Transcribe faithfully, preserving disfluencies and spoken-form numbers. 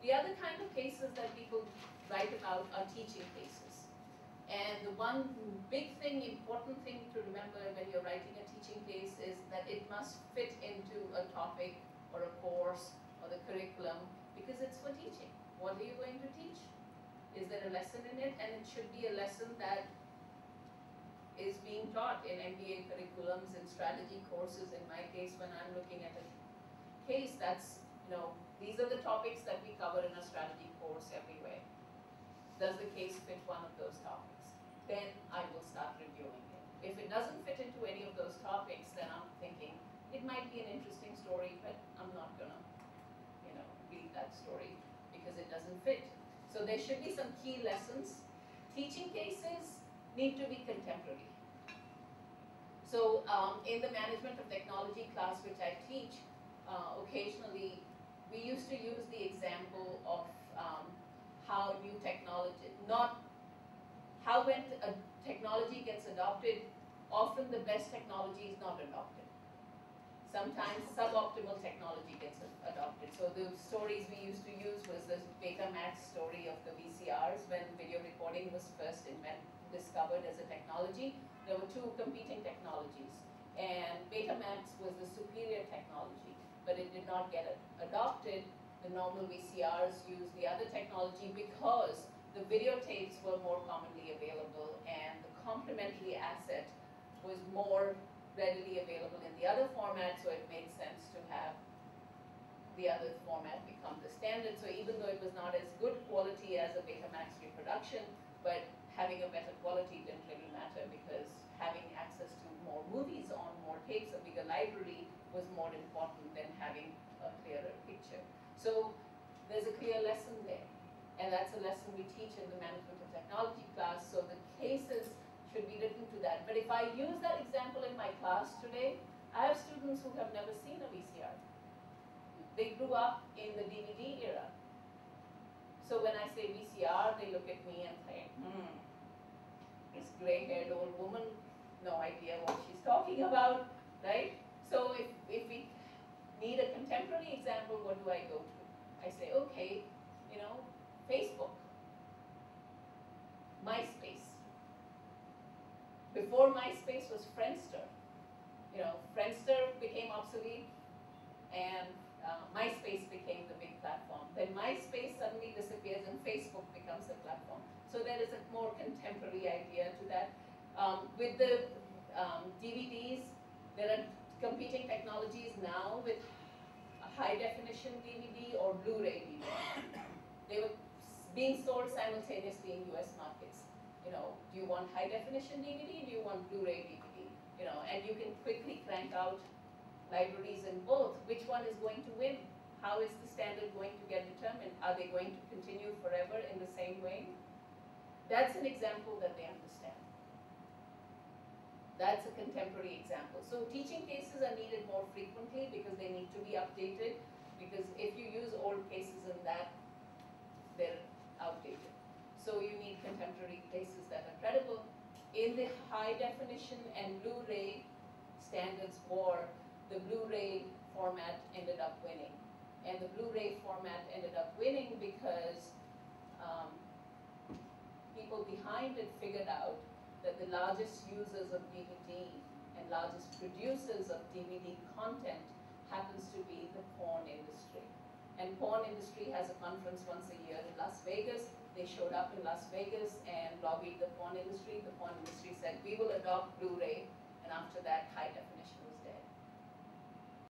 The other kind of cases that people write about are teaching cases. And the one big thing, important thing to remember when you're writing a teaching case is that it must fit into a topic or a course or the curriculum, because it's for teaching. What are you going to teach? Is there a lesson in it? And it should be a lesson that is being taught in M B A curriculums and strategy courses. In my case, when I'm looking at a case, that's, you know, these are the topics that we cover in a strategy course everywhere. Does the case fit one of those topics? Then I will start reviewing it. If it doesn't fit into any of those topics, then I'm thinking it might be an interesting story, but I'm not gonna, you know, read that story because it doesn't fit. So there should be some key lessons. Teaching cases need to be contemporary. So um, in the management of technology class which I teach, uh, occasionally we used to use the example of um, how new technology, not how when a technology gets adopted, often the best technology is not adopted. Sometimes suboptimal technology gets adopted. So the stories we used to use was this Betamax story of the V C Rs when video recording was first invented, discovered as a technology. There were two competing technologies, and Betamax was the superior technology, but it did not get adopted. The normal V C Rs used the other technology because the videotapes were more commonly available and the complementary asset was more readily available in the other format, so it made sense to have the other format become the standard. So even though it was not as good quality as a Betamax reproduction, but having a better quality didn't really matter because having access to more movies on more tapes, a bigger library, was more important than having a clearer picture. So there's a clear lesson there. And that's a lesson we teach in the management of technology class. So the cases should be written to that. But if I use that example in my class today, I have students who have never seen a V C R. They grew up in the D V D era. So when I say V C R, they look at me and say, hmm, this gray-haired old woman, no idea what she's talking about, right? So if, if we need a contemporary example, what do I go to? I say, okay, you know, Facebook, MySpace. Before MySpace was Friendster. You know, Friendster became obsolete and uh, MySpace became the big platform. Then MySpace suddenly disappears and Facebook becomes the platform. So there is a more contemporary idea to that. Um, with the um, D V Ds, there are competing technologies now with a high definition D V D or Blu-ray D V D. They were being sold simultaneously in U S markets. You know, do you want high definition D V D? Do you want Blu-ray D V D? You know, and you can quickly crank out libraries in both. Which one is going to win? How is the standard going to get determined? Are they going to continue forever in the same way? That's an example that they understand. That's a contemporary example. So teaching cases are needed more frequently because they need to be updated. Because if you use old cases in that, they're outdated. So you need contemporary cases that are credible. In the high definition and Blu-ray standards war, the Blu-ray format ended up winning. And the Blu-ray format ended up winning because um, people behind it figured out that the largest users of D V D and largest producers of D V D content happens to be the porn industry. And porn industry has a conference once a year in Las Vegas. They showed up in Las Vegas and lobbied the porn industry. The porn industry said, we will adopt Blu-ray